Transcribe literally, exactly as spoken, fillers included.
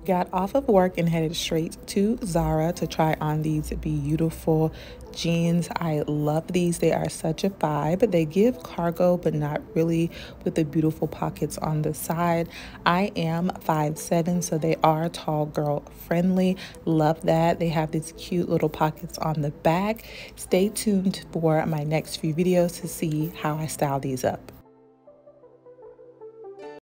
Got off of work and headed straight to Zara to try on these beautiful jeans. I love these. They are such a vibe. They give cargo, but not really, with the beautiful pockets on the side. I am five seven, so they are tall girl friendly. Love that. They have these cute little pockets on the back. Stay tuned for my next few videos to see how I style these up.